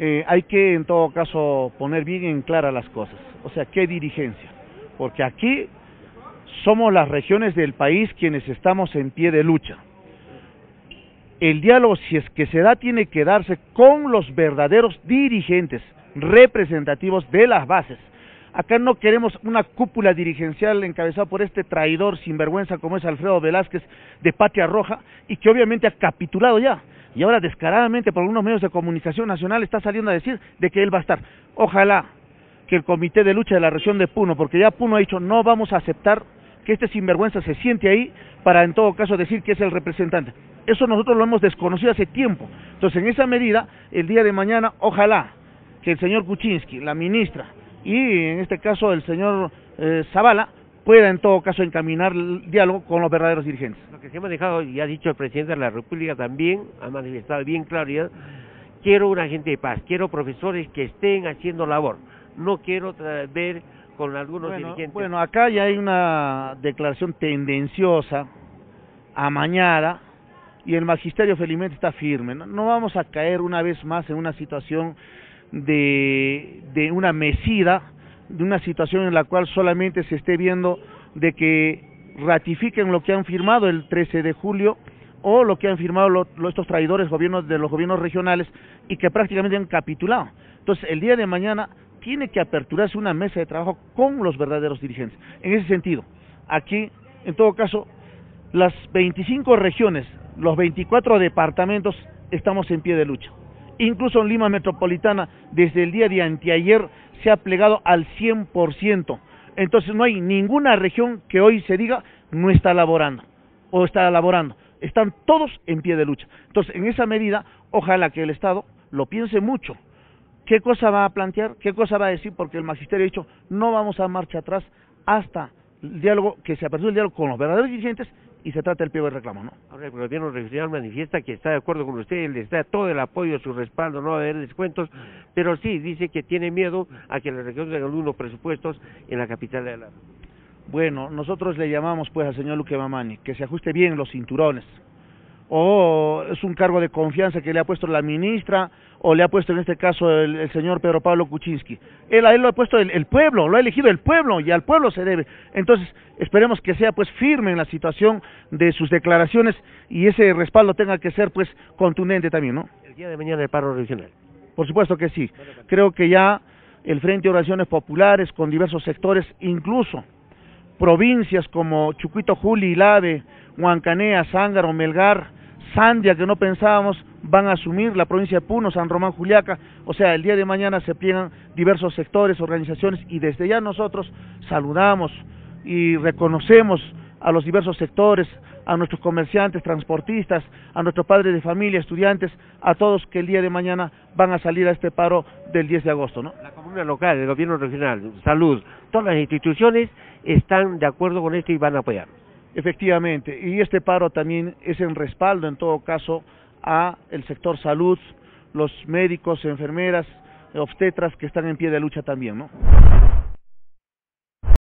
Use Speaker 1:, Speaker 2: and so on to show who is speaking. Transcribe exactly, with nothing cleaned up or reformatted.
Speaker 1: eh, hay que en todo caso poner bien en clara las cosas, o sea, ¿qué dirigencia? Porque aquí somos las regiones del país quienes estamos en pie de lucha. El diálogo, si es que se da, tiene que darse con los verdaderos dirigentes representativos de las bases. Acá no queremos una cúpula dirigencial encabezada por este traidor sinvergüenza como es Alfredo Velázquez de Patria Roja y que obviamente ha capitulado ya y ahora descaradamente por algunos medios de comunicación nacional está saliendo a decir de que él va a estar. Ojalá que el Comité de Lucha de la región de Puno, porque ya Puno ha dicho no vamos a aceptar que este sinvergüenza se siente ahí para en todo caso decir que es el representante. Eso nosotros lo hemos desconocido hace tiempo. Entonces en esa medida, el día de mañana, ojalá que el señor Kuczynski, la ministra, y en este caso el señor eh, Zavala, pueda en todo caso encaminar el diálogo con los verdaderos dirigentes.
Speaker 2: Lo que se ha manejado, y ha dicho el presidente de la República también, ha manifestado bien claro, ya, quiero una gente de paz, quiero profesores que estén haciendo labor, no quiero ver con algunos
Speaker 1: bueno,
Speaker 2: dirigentes.
Speaker 1: Bueno, acá ya hay una declaración tendenciosa, amañada, y el magisterio felizmente está firme. No, no vamos a caer una vez más en una situación de, de una mesida, de una situación en la cual solamente se esté viendo de que ratifiquen lo que han firmado el trece de julio o lo que han firmado lo, lo, estos traidores gobiernos de los gobiernos regionales y que prácticamente han capitulado. Entonces el día de mañana tiene que aperturarse una mesa de trabajo con los verdaderos dirigentes. En ese sentido, aquí en todo caso las veinticinco regiones, los veinticuatro departamentos estamos en pie de lucha. Incluso en Lima Metropolitana, desde el día de anteayer, se ha plegado al cien por ciento. Entonces no hay ninguna región que hoy se diga no está laborando, o está laborando. Están todos en pie de lucha. Entonces, en esa medida, ojalá que el Estado lo piense mucho. ¿Qué cosa va a plantear? ¿Qué cosa va a decir? Porque el magisterio ha dicho, no vamos a marcha atrás hasta el diálogo, que se aperture el diálogo con los verdaderos dirigentes y se trata el pliego de reclamo, ¿no?
Speaker 2: Ahora el gobierno regional manifiesta que está de acuerdo con usted, les da todo el apoyo, su respaldo, no va a haber descuentos, pero sí dice que tiene miedo a que la región tenga algunos presupuestos en la capital de la...
Speaker 1: Bueno, nosotros le llamamos pues al señor Luque Mamani, que se ajuste bien los cinturones, o es un cargo de confianza que le ha puesto la ministra, o le ha puesto en este caso el, el señor Pedro Pablo Kuczynski. Él a él lo ha puesto el, el pueblo, lo ha elegido el pueblo, y al pueblo se debe. Entonces, esperemos que sea pues firme en la situación de sus declaraciones, y ese respaldo tenga que ser pues contundente también, ¿no?
Speaker 2: El día de mañana el paro regional.
Speaker 1: Por supuesto que sí. Creo que ya el Frente de Oraciones Populares, con diversos sectores, incluso provincias como Chucuito, Juli, Ilave, Huancanea, Zángaro, Melgar, Sandia, que no pensábamos, van a asumir la provincia de Puno, San Román, Juliaca. O sea, el día de mañana se pliegan diversos sectores, organizaciones, y desde ya nosotros saludamos y reconocemos a los diversos sectores, a nuestros comerciantes, transportistas, a nuestros padres de familia, estudiantes, a todos que el día de mañana van a salir a este paro del diez de agosto, ¿no?
Speaker 2: La comuna local, el gobierno regional, salud, todas las instituciones están de acuerdo con esto y van a apoyar.
Speaker 1: Efectivamente, y este paro también es en respaldo, en todo caso, a el sector salud, los médicos, enfermeras, obstetras que están en pie de lucha también, ¿no?